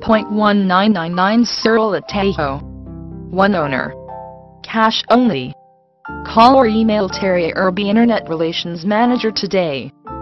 $1.1999 Searle at Tahoe. 1 owner. Cash only. Call or email Terry Irby, Internet Relations Manager today.